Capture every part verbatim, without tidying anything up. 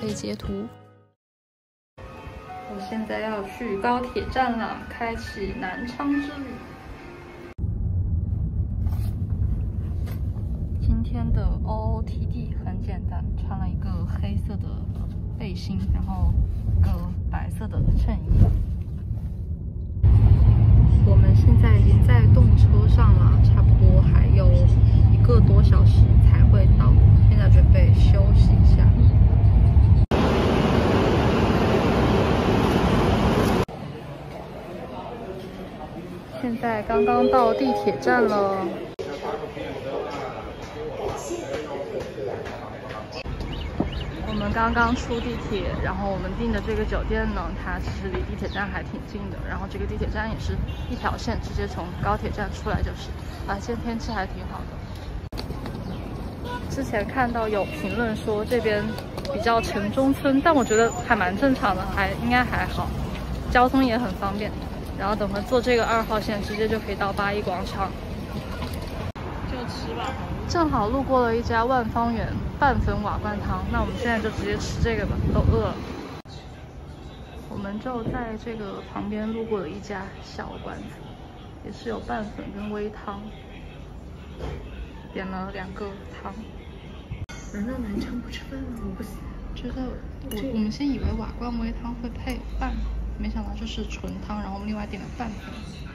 以截图。 我现在要去高铁站了，开启南昌之旅。今天的 O O T D 很简单，穿了一个黑色的背心，然后一个白色的衬衣。我们现在已经在动车上了，差不多还有一个多小时才会到。现在准备休息一下。现在刚刚到地铁站了。我们刚刚出地铁，然后我们订的这个酒店呢，它其实离地铁站还挺近的。然后这个地铁站也是一条线，直接从高铁站出来就是。啊，今天天气还挺好的。之前看到有评论说这边比较城中村，但我觉得还蛮正常的，还应该还好，交通也很方便。然后等会坐这个二号线，直接就可以到八一广场。就吃吧。正好路过了一家万方园拌粉瓦罐汤，那我们现在就直接吃这个吧，都饿了。我们就在这个旁边路过了一家小馆子，也是有拌粉跟煨汤，点了两个汤。 难道南昌不吃饭吗？我不觉得我我们先以为瓦罐煨汤会配饭，没想到就是纯汤，然后我们另外点了拌粉。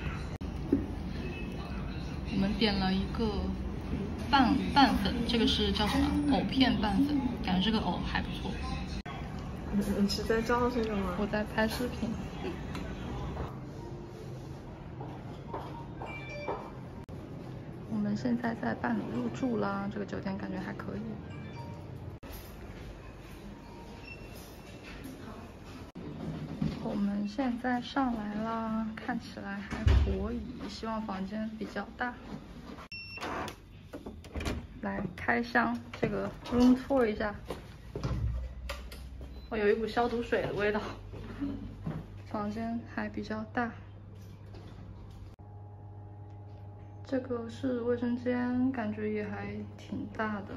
我们点了一个拌拌粉，这个是叫什么？藕片拌粉，感觉这个藕还不错。 你是在照这个吗？ 我在拍视频。我们现在在办理入住啦，这个酒店感觉还可以。我们现在上来啦，看起来还可以，希望房间比较大。来开箱这个 room tour 一下，哦，有一股消毒水的味道。房间还比较大，这个是卫生间，感觉也还挺大的。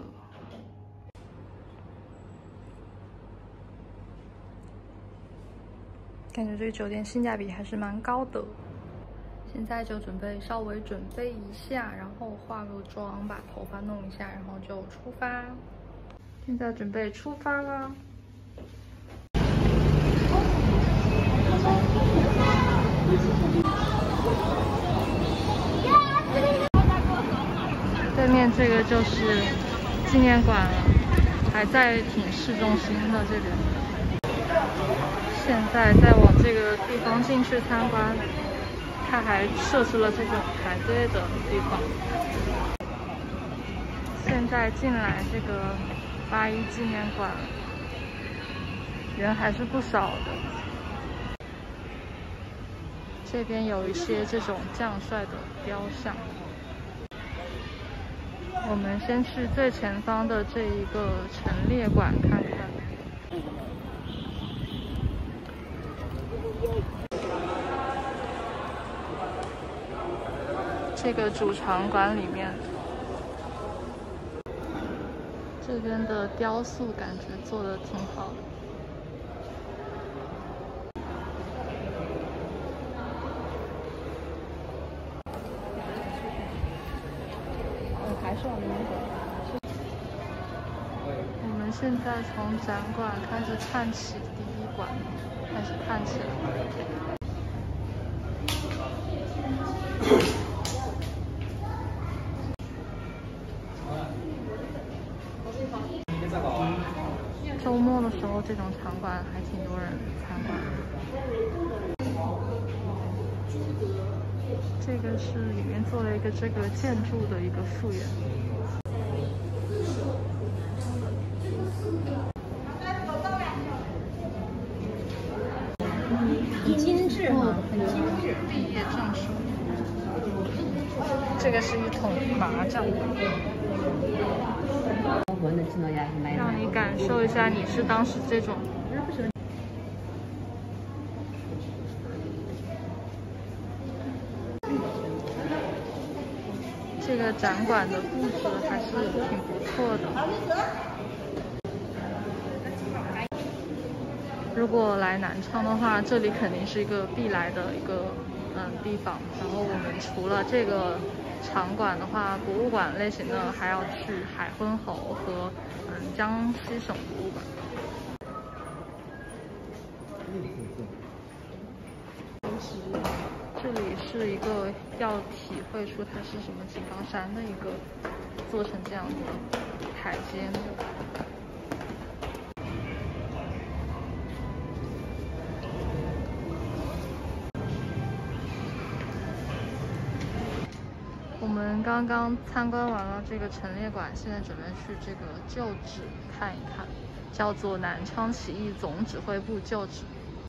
感觉这个酒店性价比还是蛮高的。现在就准备稍微准备一下，然后化个妆，把头发弄一下，然后就出发。现在准备出发啦！对面这个就是纪念馆了，还在挺市中心的这边。现在再往这个地方进去参观。它还设置了这种排队的地方。现在进来这个八一纪念馆，人还是不少的。这边有一些这种将帅的雕像。我们先去最前方的这一个陈列馆看看。这个主场馆里面，这边的雕塑感觉做的挺好的。嗯，还是往里面走。我们现在从展馆开始看起第一馆，开始看起来。周末的时候，这种场馆还挺多人参观。这个是里面做了一个这个建筑的一个复原。 很精致哈，很精致。 毕业证书。这个是一桶麻酱。让你感受一下，你是当时这种。这个展馆的布置还是挺不错的。 如果来南昌的话，这里肯定是一个必来的一个嗯地方。然后我们除了这个场馆的话，博物馆类型的还要去海昏侯和嗯江西省博物馆。这里是一个要体会出它是什么井冈山的一个做成这样的台阶。我们刚刚参观完了这个陈列馆，现在准备去这个旧址看一看，叫做南昌起义总指挥部旧址。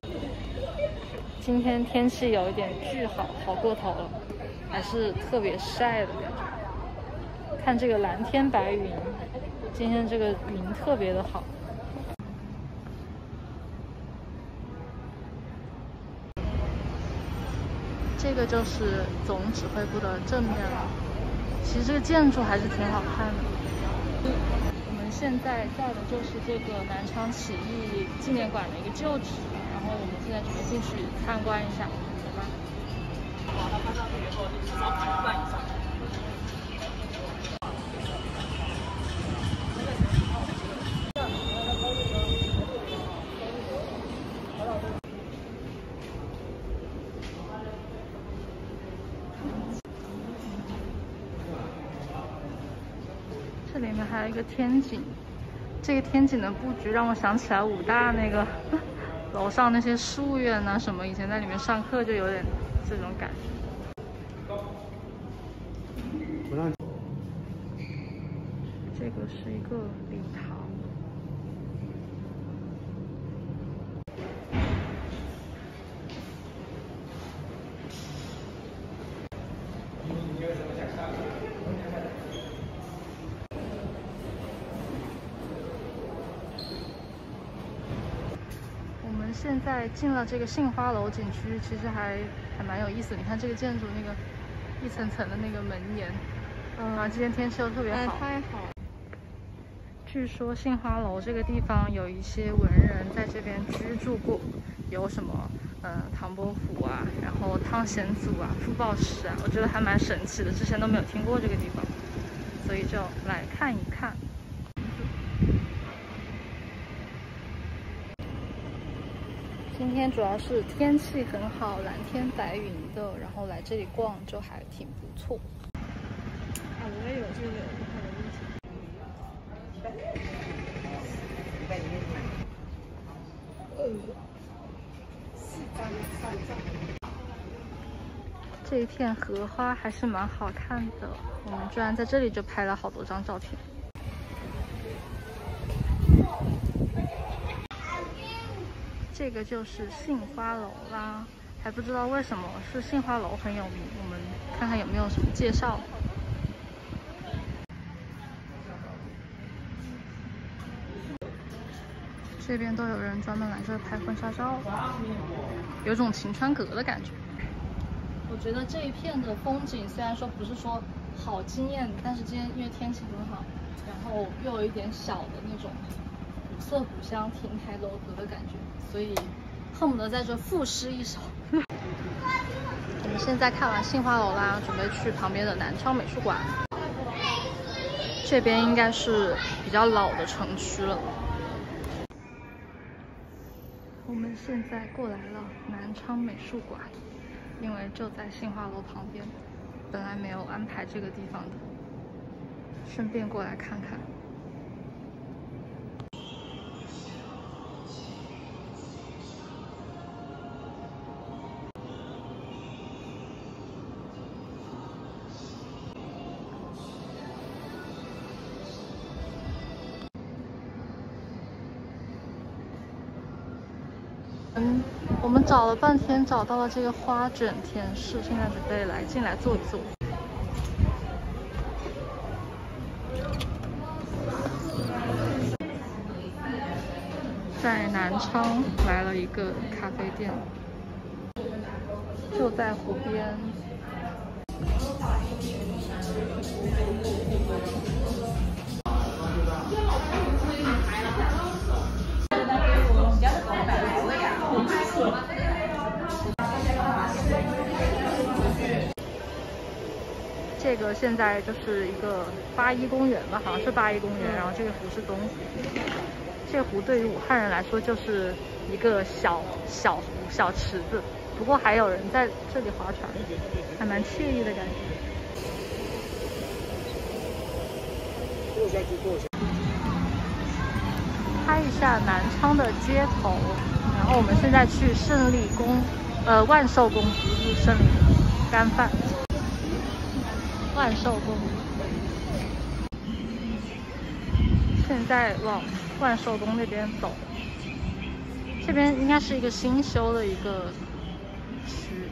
今天天气有一点巨好，好过头了，还是特别晒的感觉。看这个蓝天白云，今天这个云特别的好。这个就是总指挥部的正面了。其实这个建筑还是挺好看的。我们现在在的就是这个南昌起义纪念馆的一个旧址。然后我们现在准备进去参观一下，走吧。这里面还有一个天井，这个天井的布局让我想起来武大那个。楼上那些书院啊什么，以前在里面上课就有点这种感觉。这个是一个礼堂。现在进了这个杏花楼景区，其实还还蛮有意思。你看这个建筑那个一层层的那个门檐，嗯，啊，今天天气又特别好， 太好。 据说杏花楼这个地方有一些文人在这边居住过，有什么嗯唐伯虎啊，然后汤显祖啊、傅抱石啊，我觉得还蛮神奇的，之前都没有听过这个地方，所以就来看一看。今天主要是天气很好，蓝天白云的，然后来这里逛就还挺不错。 啊，我也有这个这一片荷花还是蛮好看的，我们居然在这里就拍了好多张照片。这个就是杏花楼啦，还不知道为什么是杏花楼很有名，我们看看有没有什么介绍。这边都有人专门来这拍婚纱照，有种晴川阁的感觉。我觉得这一片的风景虽然说不是说好惊艳，但是今天因为天气很好，然后又有一点小的那种古色古香、亭台楼阁的感觉，所以恨不得在这赋诗一首。我们现在看完杏花楼啦，准备去旁边的南昌美术馆。这边应该是比较老的城区了。我们现在过来了南昌美术馆，因为就在杏花楼旁边，本来没有安排这个地方的，顺便过来看看。嗯，我们找了半天，找到了这个花卷天室，现在准备来进来坐一坐。在南昌来了一个咖啡店，就在湖边。 个现在就是一个八一公园吧，好像是八一公园，然后这个湖是东湖。这湖对于武汉人来说就是一个小小湖、小池子，不过还有人在这里划船，还蛮惬意的感觉。 过下去，过下去。 拍一下南昌的街头，然后我们现在去胜利宫，呃，万寿宫，不是胜利干饭，万寿宫。现在往万寿宫那边走，这边应该是一个新修的一个区。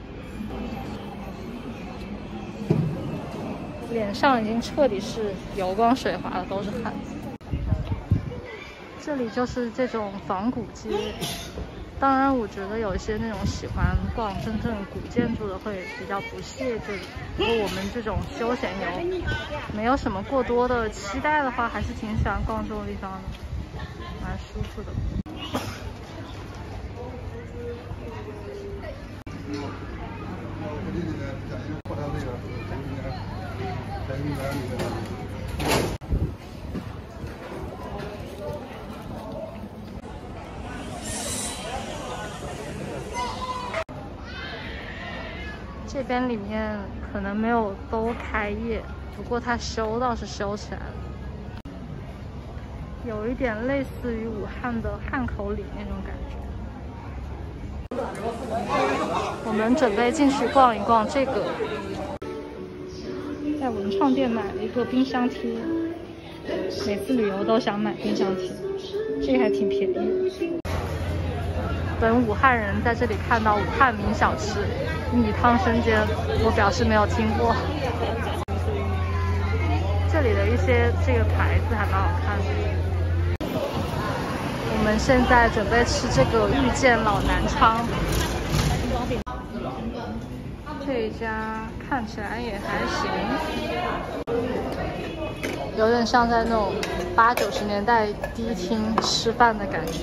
脸上已经彻底是油光水滑了，都是汗。这里就是这种仿古街，当然我觉得有一些那种喜欢逛真正古建筑的会比较不屑这里。不过我们这种休闲游，没有什么过多的期待的话，还是挺喜欢逛这种地方的，蛮舒服的。这边里面可能没有都开业，不过它修倒是修起来了，有一点类似于武汉的汉口里那种感觉。我们准备进去逛一逛这个，在文创店买了一个冰箱贴，每次旅游都想买冰箱贴，这个还挺便宜的。本武汉人在这里看到武汉名小吃米汤生煎，我表示没有听过。这里的一些这个牌子还蛮好看的。我们现在准备吃这个遇见老南昌，这一家看起来也还行，有点像在那种八九十年代迪厅吃饭的感觉。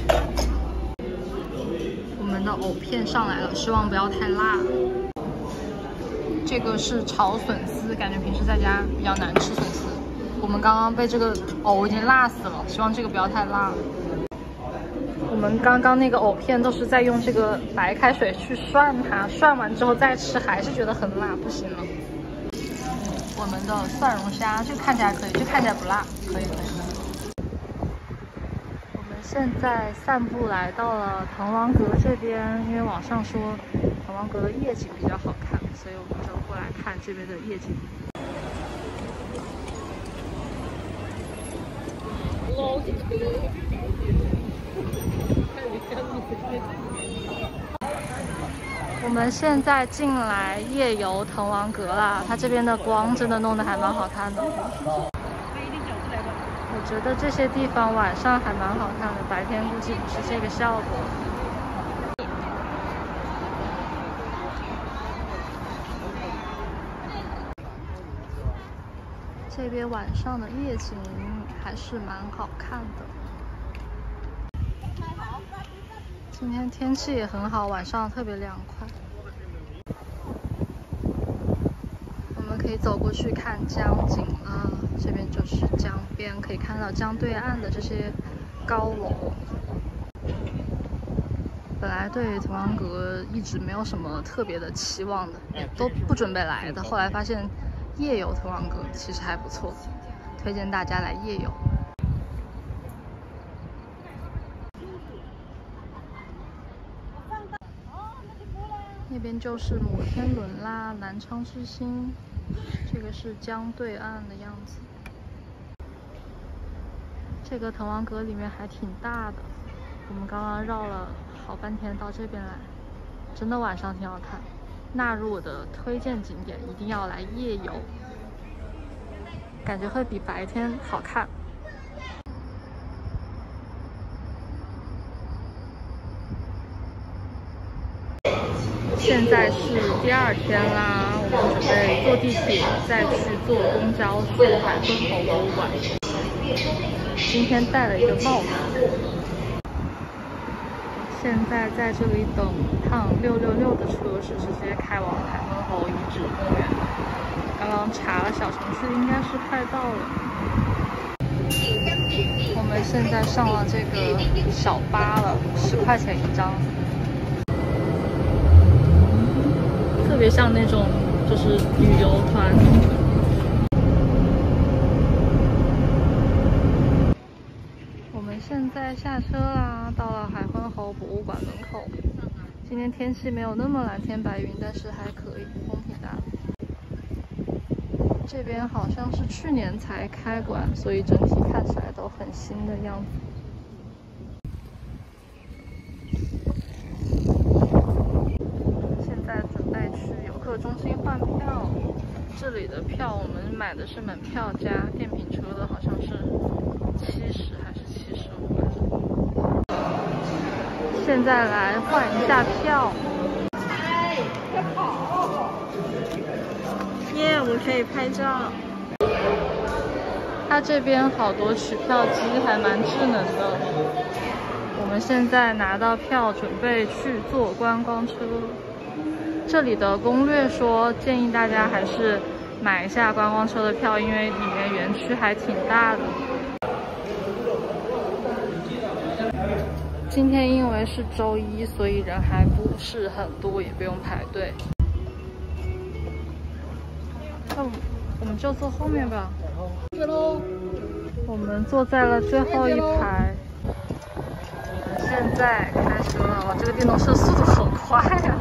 我们的藕片上来了，希望不要太辣。这个是炒笋丝，感觉平时在家比较难吃笋丝。我们刚刚被这个藕已经辣死了，希望这个不要太辣。我们刚刚那个藕片都是在用这个白开水去涮它，涮完之后再吃，还是觉得很辣，不行了。我们的蒜蓉虾这个看起来可以，这看起来不辣，可以可以。现在散步来到了滕王阁这边，因为网上说滕王阁的夜景比较好看，所以我们就过来看这边的夜景。我们现在进来夜游滕王阁啦，它这边的光真的弄得还蛮好看的。我觉得这些地方晚上还蛮好看的，白天估计不是这个效果。这边晚上的夜景还是蛮好看的。今天天气也很好，晚上特别凉快。我们可以走过去看江景啦。这边就是江边，可以看到江对岸的这些高楼。本来对滕王阁一直没有什么特别的期望的，都不准备来的。后来发现夜游滕王阁其实还不错，推荐大家来夜游。那边就是摩天轮啦，南昌之星。这个是江对岸的样子。这个滕王阁里面还挺大的，我们刚刚绕了好半天到这边来，真的晚上挺好看，纳入我的推荐景点，一定要来夜游，感觉会比白天好看。现在是第二天啦，我们准备坐地铁，再去坐公交去海昏侯博物馆。今天戴了一个帽子。现在在这里等趟六六六的车，是直接开往海昏侯遗址公园。 刚刚查了小程序，应该是快到了。我们现在上了这个小巴了，十块钱一张，特别像那种就是旅游团。我们现在下车啦，到了海昏侯博物馆门口。今天天气没有那么蓝天白云，但是还可以，风挺大的。这边好像是去年才开馆，所以整体看起来都很新的样子。现在准备去游客中心换票，这里的票我们买的是门票加电瓶车的，好像是七十还是七十五来着。现在来换一下票。 快跑！耶，我们可以拍照。 它这边好多取票机，还蛮智能的。我们现在拿到票，准备去坐观光车。这里的攻略说，建议大家还是买一下观光车的票，因为里面园区还挺大的。今天因为是周一，所以人还不是很多，也不用排队。那我们就坐后面吧。是喽，我们坐在了最后一排。现在开始了，哇，这个电动车速度好快呀！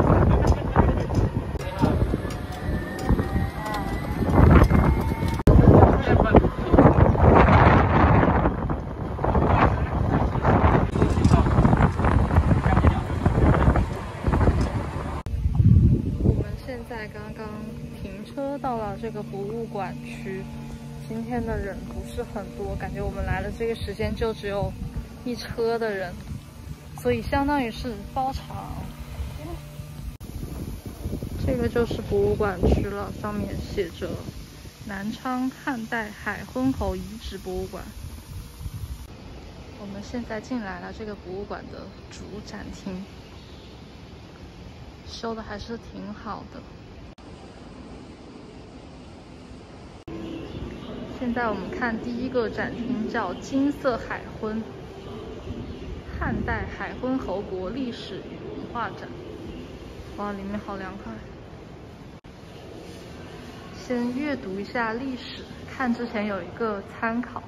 刚刚停车到了这个博物馆区，今天的人不是很多，感觉我们来的这个时间就只有一车的人，所以相当于是包场。这个就是博物馆区了，上面写着南昌汉代海昏侯遗址博物馆。我们现在进来了这个博物馆的主展厅，修的还是挺好的。现在我们看第一个展厅，叫金色海昏，汉代海昏侯国历史与文化展。哇，里面好凉快。先阅读一下历史，看之前有一个参考。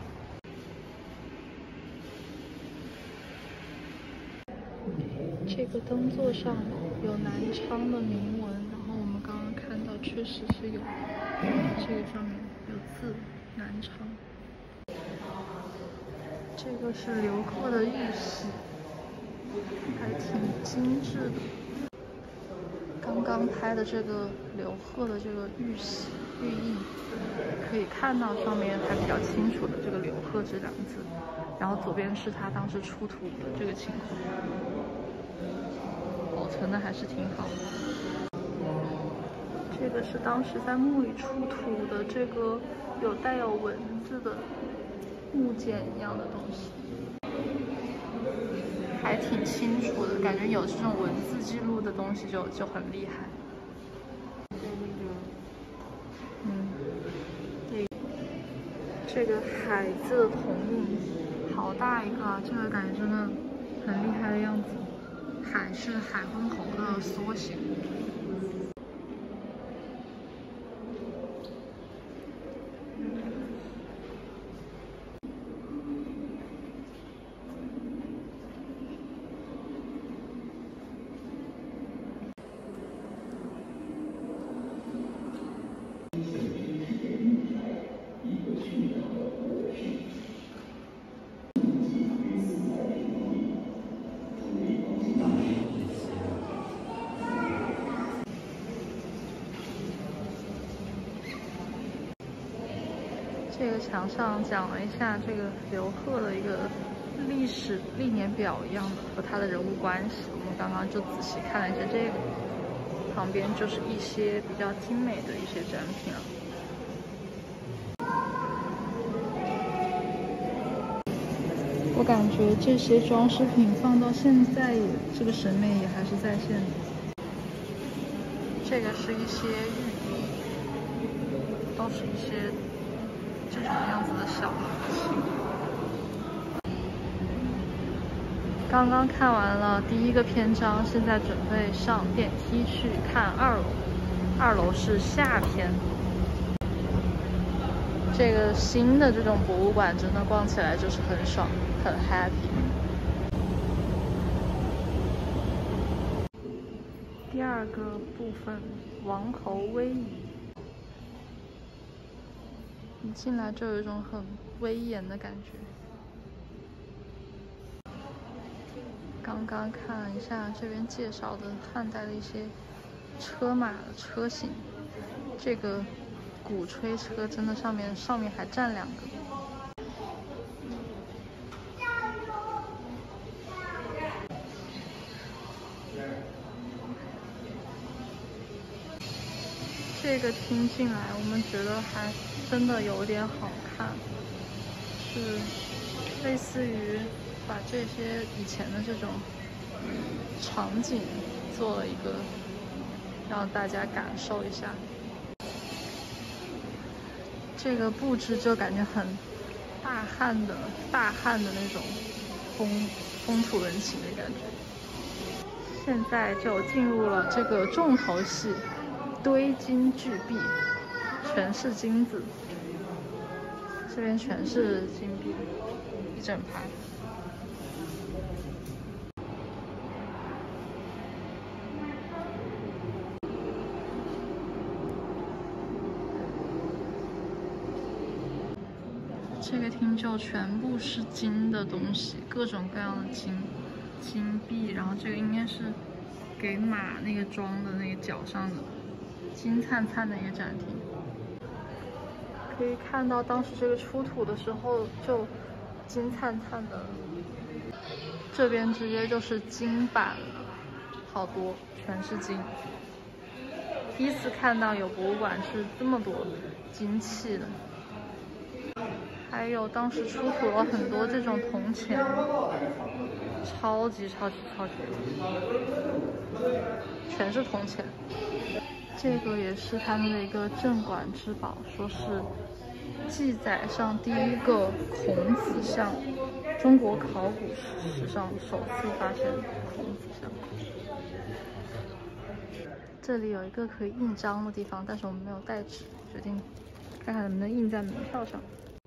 这个灯座上有南昌的铭文，然后我们刚刚看到确实是有，这个上面有字。南昌，这个是刘贺的玉玺，还挺精致的。刚刚拍的这个刘贺的这个玉玺玉印，可以看到上面还比较清楚的这个刘贺这两个字，然后左边是他当时出土的这个情况，保存的还是挺好的。这个是当时在墓里出土的这个有带有文字的木简一样的东西，还挺清楚的，感觉有这种文字记录的东西就就很厉害。嗯，对，这个海字的铜印好大一个啊，这个感觉真的很厉害的样子。海是海昏侯的缩写。这个墙上讲了一下这个刘贺的一个历史历年表一样的和他的人物关系，我们刚刚就仔细看了一下这个，旁边就是一些比较精美的一些展品了。我感觉这些装饰品放到现在也，这个审美也还是在线的。这个是一些玉璧， 都是一些这种样子的小模型。刚刚看完了第一个篇章，现在准备上电梯去看二楼。二楼是下篇。这个新的这种博物馆真的逛起来就是很爽，很 happy。第二个部分，王侯威仪。一进来就有一种很威严的感觉。刚刚看了一下这边介绍的汉代的一些车马的车型，这个鼓吹车真的上面上面还站两个。这个听进来，我们觉得还真的有点好看，是类似于把这些以前的这种场景做了一个，让大家感受一下。这个布置就感觉很大汉的大汉的那种风风土人情的感觉。现在就进入了这个重头戏。堆金巨璧，全是金子，这边全是金币，一整排。这个厅就全部是金的东西，各种各样的金金币，然后这个应该是给马那个装的那个脚上的。金灿灿的一个展厅，可以看到当时这个出土的时候就金灿灿的，这边直接就是金板了，好多全是金。第一次看到有博物馆是这么多金器的，还有当时出土了很多这种铜钱，超级超级超级多，全是铜钱。这个也是他们的一个镇馆之宝，说是记载上第一个孔子像，中国考古史上首次发现孔子像。这里有一个可以印章的地方，但是我们没有带纸，决定看看能不能印在门票上。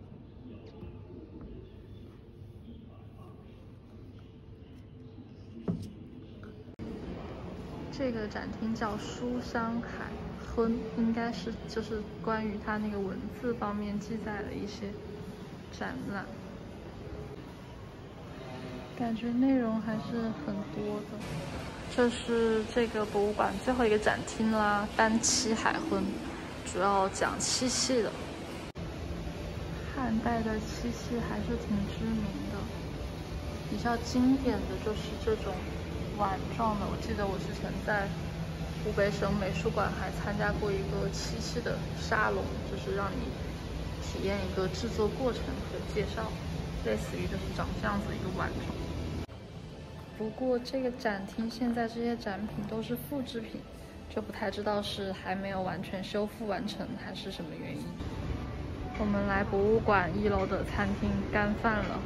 这个展厅叫书香海昏，应该是就是关于它那个文字方面记载的一些展览，感觉内容还是很多的。这是这个博物馆最后一个展厅啦，单漆海昏，主要讲漆器的。汉代的漆器还是挺知名的，比较经典的就是这种碗状的。我记得我之前在湖北省美术馆还参加过一个漆器的沙龙，就是让你体验一个制作过程和介绍，类似于就是长这样子一个碗状。不过这个展厅现在这些展品都是复制品，就不太知道是还没有完全修复完成还是什么原因。我们来博物馆一楼的餐厅干饭了。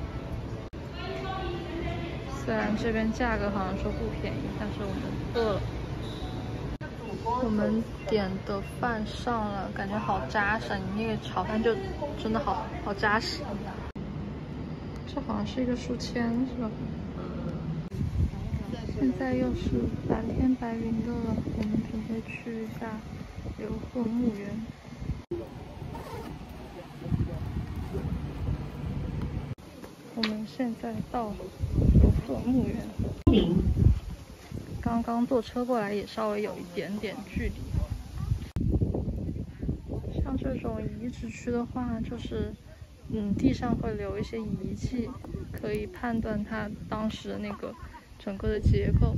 虽然这边价格好像说不便宜，但是我们饿了。我们点的饭上了，感觉好扎实，你那个炒饭就真的好好扎实。这好像是一个书签是吧？现在又是蓝天白云的了，我们准备去一下刘贺墓园。我们现在到刘贺墓园，刚刚坐车过来也稍微有一点点距离。像这种遗址区的话，就是嗯，地上会留一些遗迹，可以判断它当时的那个整个的结构。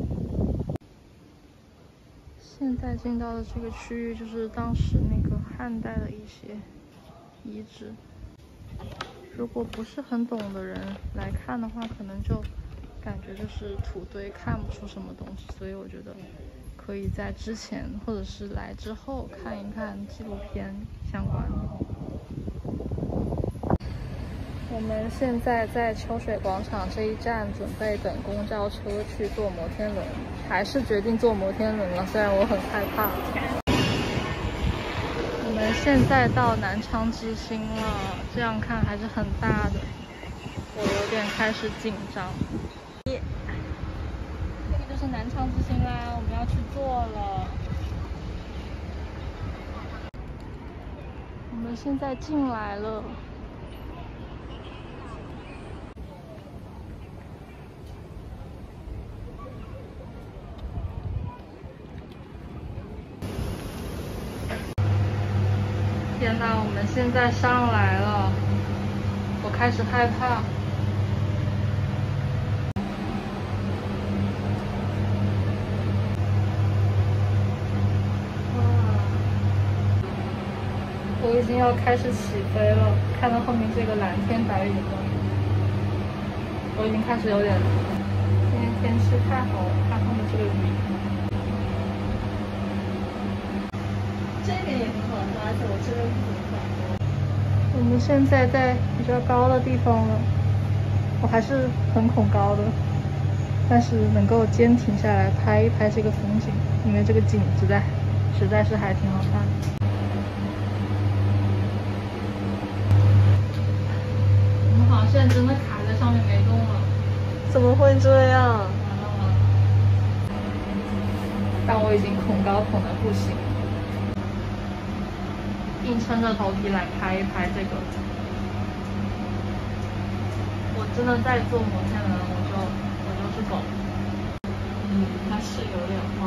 现在进到的这个区域就是当时那个汉代的一些遗址。如果不是很懂的人来看的话，可能就感觉就是土堆，看不出什么东西，所以我觉得可可以在之前或者是来之后看一看纪录片相关的。我们现在在秋水广场这一站准备等公交车去坐摩天轮，还是决定坐摩天轮了，虽然我很害怕。我们现在到南昌之星了，这样看还是很大的，我有点开始紧张。这个就是南昌之星啦，我们要去坐了。我们现在进来了。天哪，我们现在上来了，我开始害怕。我已经要开始起飞了，看到后面这个蓝天白云了，我已经开始有点，今天天气太好了，看后面这个云。 这边也很好抓，而且我这边不怎么抓。 我们现在在比较高的地方了，我还是很恐高的，但是能够坚挺下来拍一拍这个风景，因为这个景实在实在是还挺好看的。好像现在真的卡在上面没动了， 怎么会这样？ 完了完了！但我已经恐高恐得不行，硬撑着头皮来拍一拍这个。我真的在坐摩天轮，我就我就是狗。嗯，它是有点晃。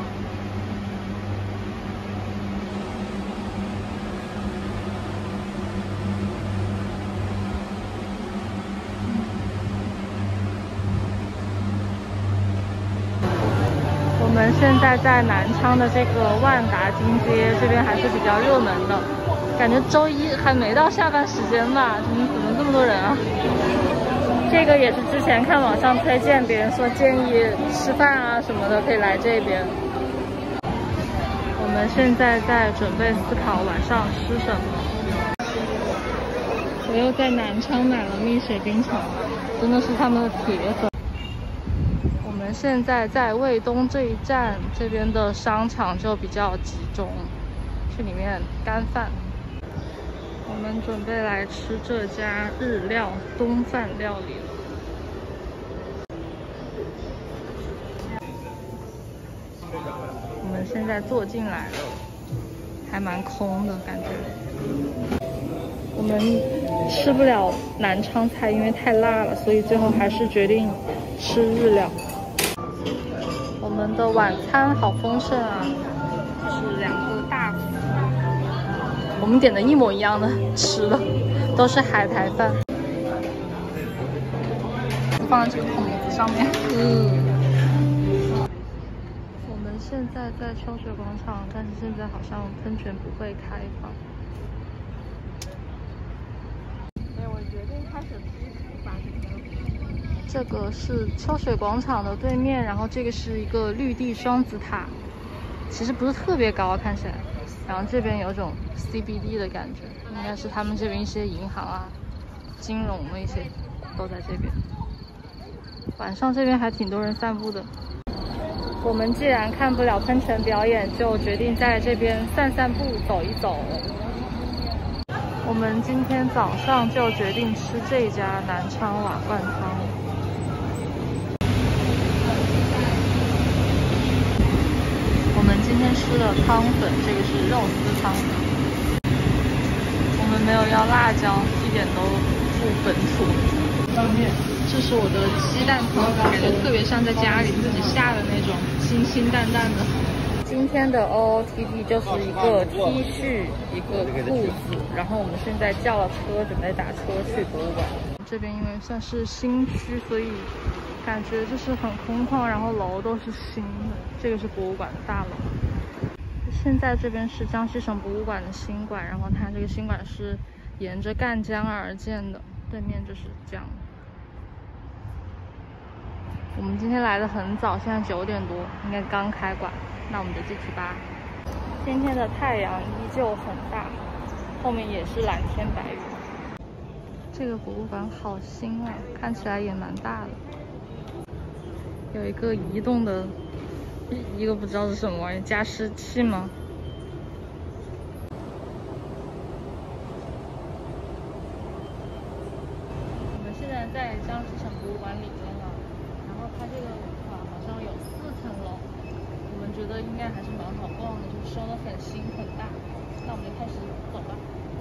我们现在在南昌的这个万达金街，这边还是比较热门的，感觉周一还没到下班时间吧，怎么怎么这么多人啊？这个也是之前看网上推荐，别人说建议吃饭啊什么的可以来这边。我们现在在准备思考晚上吃什么。我又在南昌买了蜜雪冰城，真的是他们的铁粉。我们现在在卫东这一站，这边的商场就比较集中，去里面干饭。我们准备来吃这家日料东饭料理了。我们现在坐进来了，还蛮空的感觉。我们吃不了南昌菜，因为太辣了，所以最后还是决定吃日料。我们的晚餐好丰盛啊，是两个大福。我们点的一模一样的吃的，都是海苔饭，放在这个桶子上面。嗯。我们现在在秋水广场，但是现在好像喷泉不会开放。所以我决定开始吃吧。这个是秋水广场的对面，然后这个是一个绿地双子塔，其实不是特别高，看起来。然后这边有种 C B D 的感觉，应该是他们这边一些银行啊、金融那些都在这边。晚上这边还挺多人散步的。我们既然看不了喷泉表演，就决定在这边散散步、走一走。我们今天早上就决定吃这家南昌瓦罐汤。我们今天吃的汤粉，这个是肉丝汤粉。我们没有要辣椒，一点都不本土。拌面，这是我的鸡蛋汤，感觉特别像在家里自己下的那种清清淡淡的。今天的 O O T D 就是一个 T 恤，一个裤子，然后我们现在叫了车，准备打车去博物馆。这边因为算是新区，所以感觉就是很空旷，然后楼都是新的。这个是博物馆的大楼。现在这边是江西省博物馆的新馆，然后它这个新馆是沿着赣江而建的，对面就是这样。我们今天来的很早，现在九点多，应该刚开馆。那我们就进去吧。今天的太阳依旧很大，后面也是蓝天白云。这个博物馆好新啊，看起来也蛮大的。有一个移动的，一个不知道是什么玩意，加湿器吗？我们现在在江西省博物馆里面了，然后它这个馆好像有四层楼，我们觉得应该还是蛮好逛的，就是收的很新很大。那我们就开始走吧。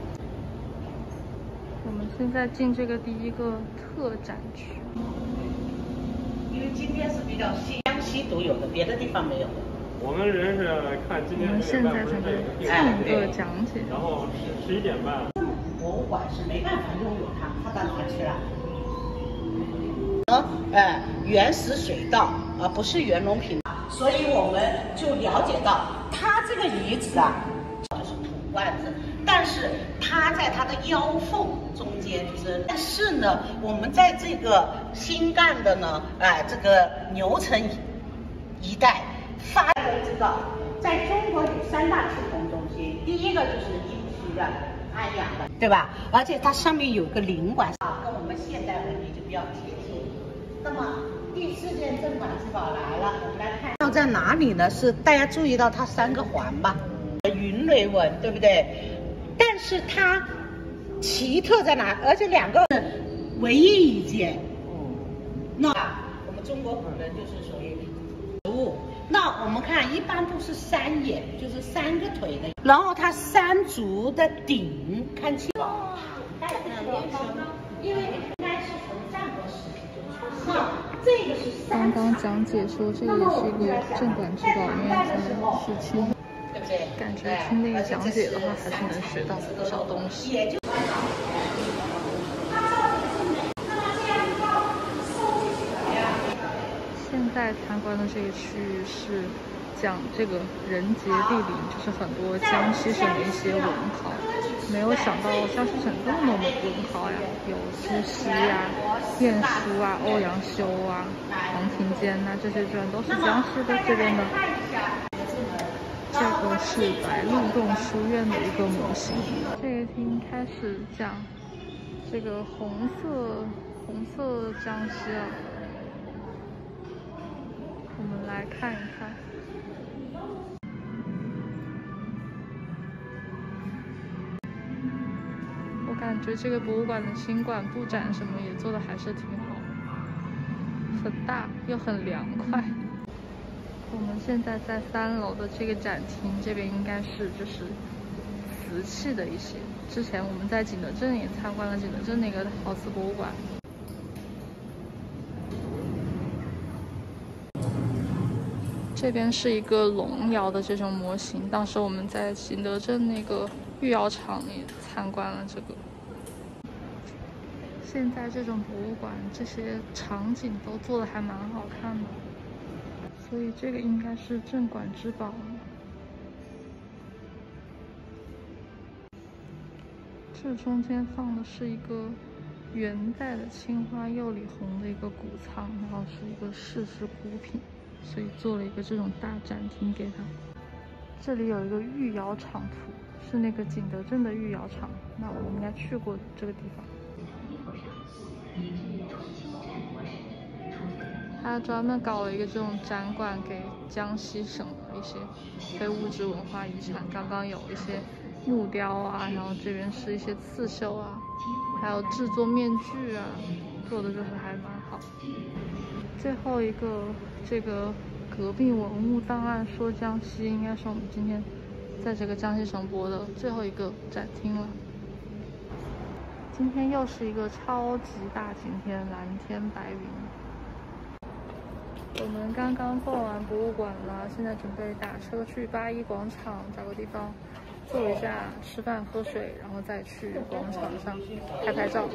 我们现在进这个第一个特展区。 因为今天是比较新，江西独有的，别的地方没有的。 我们人是看今天现在准备进一个讲解， 然后十十一点半。 博物馆是没办法拥有它，它到哪去了？呃，呃，原始水稻，而、呃、不是袁隆平，所以我们就了解到，它这个遗址啊，就是土罐子，但是它在它的腰缝中间，就是但是呢，我们在这个新干的呢，哎、呃，这个牛城一带发都知道，在中国有三大出口中心，第一个就是殷墟的、安阳的，对吧？而且它上面有个陵馆啊，跟我们现代文明就比较贴近。那么第四件镇馆之宝来了，我们来看要在哪里呢？是大家注意到它三个环吧？云雷纹，对不对？但是它奇特在哪？而且两个是唯一一件。那我们中国古人就是属于植物。那我们看，一般都是三眼，就是三个腿的，然后它三足的顶看清楚。因为应该是从战国时期就出现。那这个是刚刚讲解说这个也是一个镇馆之宝，因为它是清。 对不对？ 感觉听那个讲解的话，还是能学到不少东西。 也就现在参观的这个区域是讲这个人杰地灵，就是很多江西省的一些文考。没有想到江西省这么多文考呀，有朱熹呀、晏殊啊、欧阳修啊、黄庭坚呐、啊，这些居然都是江西的这边的。这个是白鹿洞书院的一个模型。这个厅开始讲这个红色红色江西了，我们来看一看。我感觉这个博物馆的新馆布展什么也做的还是挺好，很大又很凉快。我们现在在三楼的这个展厅，这边应该是就是瓷器的一些。之前我们在景德镇也参观了景德镇那个陶瓷博物馆。这边是一个龙窑的这种模型，当时我们在景德镇那个御窑厂也参观了这个。现在这种博物馆，这些场景都做的还蛮好看的。所以这个应该是镇馆之宝。这中间放的是一个元代的青花釉里红的一个古藏，然后是一个世世孤品，所以做了一个这种大展厅给它。这里有一个御窑厂图，是那个景德镇的御窑厂，那我们应该去过这个地方。他专门搞了一个这种展馆给江西省的一些非物质文化遗产，刚刚有一些木雕啊，然后这边是一些刺绣啊，还有制作面具啊，做的就是还蛮好。最后一个这个革命文物档案说江西，应该是我们今天在这个江西省博的最后一个展厅了。今天又是一个超级大晴天，蓝天白云。我们刚刚逛完博物馆了，现在准备打车去八一广场找个地方坐一下，吃饭喝水，然后再去广场上拍拍照。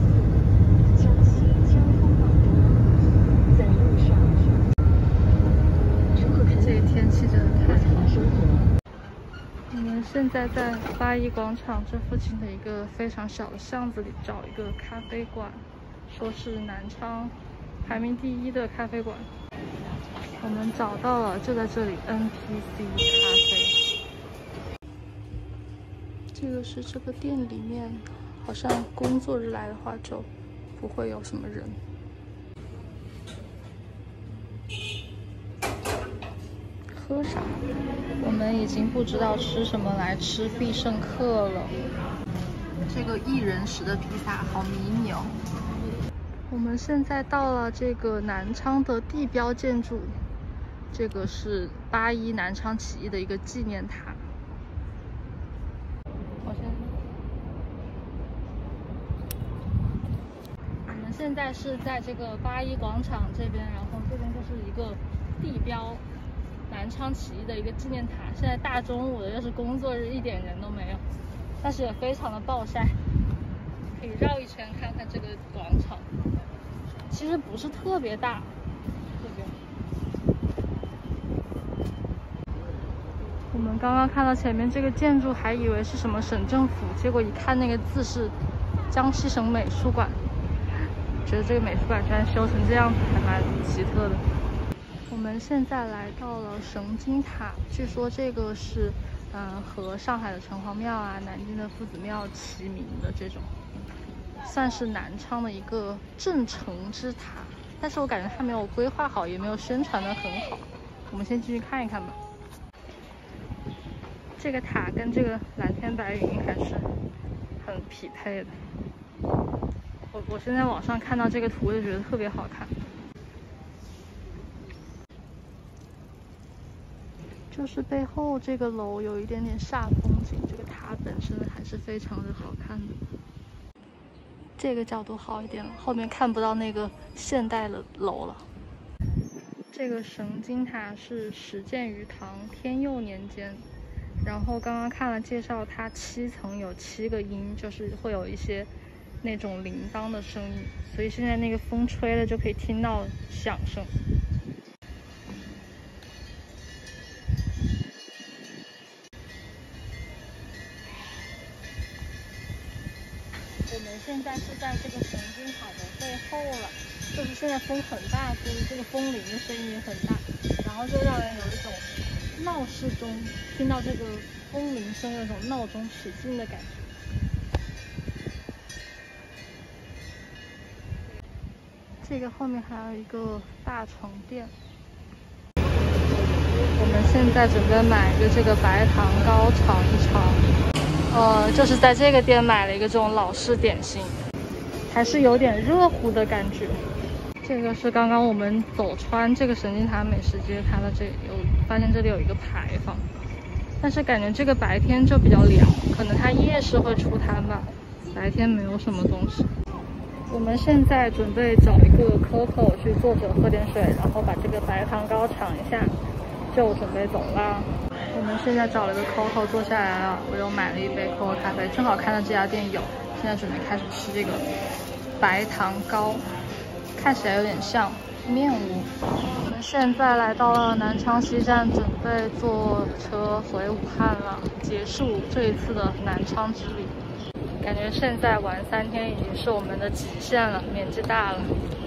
这个天气真的太好了。我们现在在八一广场这附近的一个非常小的巷子里找一个咖啡馆，说是南昌排名第一的咖啡馆。我们找到了，就在这里 N P C 咖啡。这个是这个店里面，好像工作日来的话就不会有什么人。喝啥？我们已经不知道吃什么来吃必胜客了。这个一人食的披萨好迷你哦。我们现在到了这个南昌的地标建筑，这个是八一南昌起义的一个纪念塔。我先，我们现在是在这个八一广场这边，然后这边就是一个地标。南昌起义的一个纪念塔，现在大中午的，又是工作日，一点人都没有，但是也非常的暴晒，可以绕一圈看看这个广场。其实不是特别大，这边。我们刚刚看到前面这个建筑，还以为是什么省政府，结果一看那个字是江西省美术馆，觉得这个美术馆居然修成这样子，还蛮奇特的。我们现在来到了神经塔，据说这个是，嗯，和上海的城隍庙啊、南京的夫子庙齐名的这种，算是南昌的一个镇城之塔。但是我感觉它没有规划好，也没有宣传的很好。我们先进去看一看吧。这个塔跟这个蓝天白云还是很匹配的。我我现在网上看到这个图就觉得特别好看。就是背后这个楼有一点点煞风景，这个塔本身还是非常的好看的。这个角度好一点了，后面看不到那个现代的楼了。这个神经塔是始建于唐天佑年间，然后刚刚看了介绍，它七层有七个音，就是会有一些那种铃铛的声音，所以现在那个风吹了就可以听到响声。我们现在是在这个神经塔的背后了，就是现在风很大，所以这个风铃的声音也很大，然后就让人有一种闹市中听到这个风铃声，有一种闹中取静的感觉。这个后面还有一个大床垫。我们现在准备买一个这个白糖糕尝一尝。呃，就是在这个店买了一个这种老式点心，还是有点热乎的感觉。这个是刚刚我们走穿这个神经塔美食街，它的这有发现这里有一个牌坊，但是感觉这个白天就比较凉，可能它夜市会出摊吧，白天没有什么东西。我们现在准备找一个 Coco 去坐着喝点水，然后把这个白糖糕尝一下，就准备走啦。我们现在找了个 Coco 坐下来了，我又买了一杯 Coco 咖啡，正好看到这家店有，现在准备开始吃这个白糖糕，看起来有点像面窝。我们现在来到了南昌西站，准备坐车回武汉了，结束这一次的南昌之旅。感觉现在玩三天已经是我们的极限了，年纪大了。